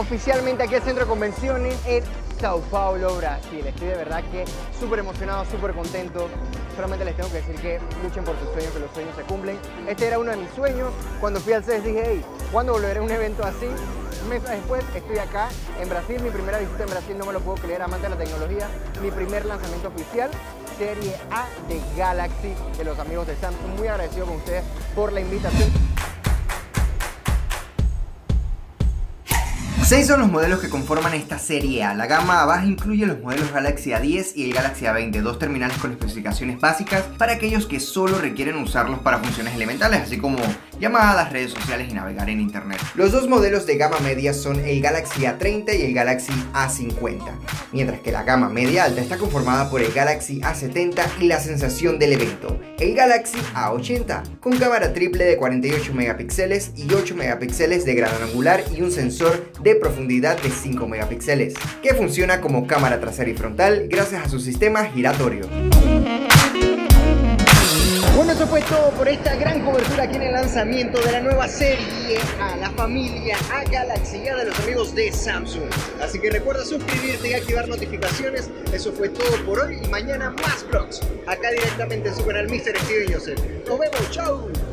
oficialmente aquí al Centro de Convenciones en Sao Paulo, Brasil. Estoy de verdad que súper emocionado, súper contento. Solamente les tengo que decir que luchen por sus sueños, que los sueños se cumplen. Este era uno de mis sueños. Cuando fui al CES dije, hey, ¿cuándo volveré a un evento así? Meses después estoy acá en Brasil, mi primera visita en Brasil, no me lo puedo creer, amante de la tecnología. Mi primer lanzamiento oficial, Serie A de Galaxy, de los amigos de Samsung. Muy agradecido con ustedes por la invitación. 6 son los modelos que conforman esta serie A. La gama baja incluye los modelos Galaxy A10 y el Galaxy A20, dos terminales con especificaciones básicas para aquellos que solo requieren usarlos para funciones elementales, así como llamadas, redes sociales y navegar en internet. Los dos modelos de gama media son el Galaxy A30 y el Galaxy A50, mientras que la gama media alta está conformada por el Galaxy A70 y la sensación del evento, el Galaxy A80, con cámara triple de 48 megapíxeles y 8 megapíxeles de gran angular y un sensor de profundidad de 5 megapíxeles, que funciona como cámara trasera y frontal gracias a su sistema giratorio. Bueno, eso fue todo por esta gran cobertura aquí en el lanzamiento de la nueva serie A, la familia A Galaxy A de los amigos de Samsung. Así que recuerda suscribirte y activar notificaciones. Eso fue todo por hoy y mañana más vlogs acá directamente en su canal Mr. Steven Joseph. Nos vemos, chao.